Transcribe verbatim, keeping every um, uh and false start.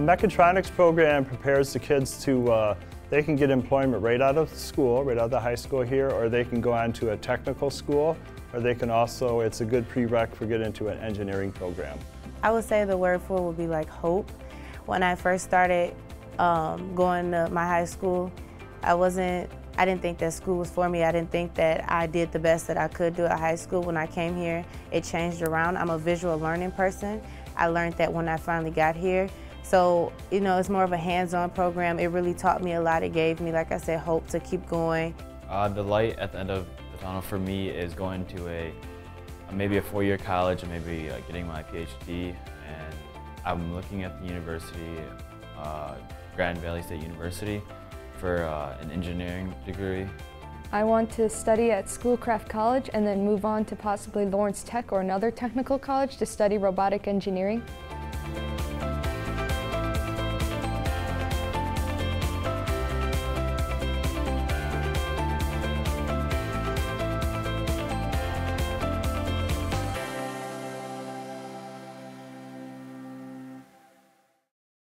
Mechatronics program prepares the kids to, uh, they can get employment right out of school, right out of the high school here, or they can go on to a technical school, or they can also, it's a good prereq for getting into an engineering program. I would say the word for it would be like hope. When I first started um, going to my high school, I wasn't, I didn't think that school was for me. I didn't think that I did the best that I could do at high school. When I came here, it changed around. I'm a visual learning person. I learned that when I finally got here. So, you know, it's more of a hands-on program. It really taught me a lot. It gave me, like I said, hope to keep going. Uh, the light at the end of the tunnel for me is going to a, maybe a four-year college and maybe uh, getting my PhD. And I'm looking at the university, uh, Grand Valley State University, for uh, an engineering degree. I want to study at Schoolcraft College and then move on to possibly Lawrence Tech or another technical college to study robotic engineering.